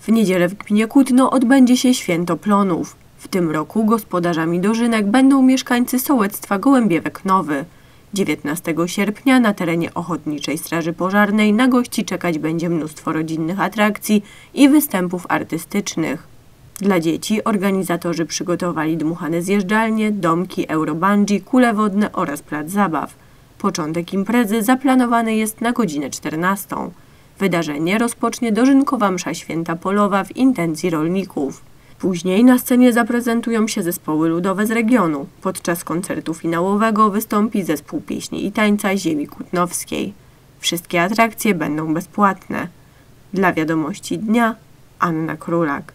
W niedzielę w gminie Kutno odbędzie się Święto Plonów. W tym roku gospodarzami dożynek będą mieszkańcy sołectwa Gołębiewek Nowy. 19 sierpnia na terenie Ochotniczej Straży Pożarnej na gości czekać będzie mnóstwo rodzinnych atrakcji i występów artystycznych. Dla dzieci organizatorzy przygotowali dmuchane zjeżdżalnie, domki, eurobungee, kule wodne oraz plac zabaw. Początek imprezy zaplanowany jest na godzinę 14. Wydarzenie rozpocznie dożynkowa msza święta polowa w intencji rolników. Później na scenie zaprezentują się zespoły ludowe z regionu. Podczas koncertu finałowego wystąpi zespół pieśni i tańca ziemi kutnowskiej. Wszystkie atrakcje będą bezpłatne. Dla Wiadomości Dnia Anna Królak.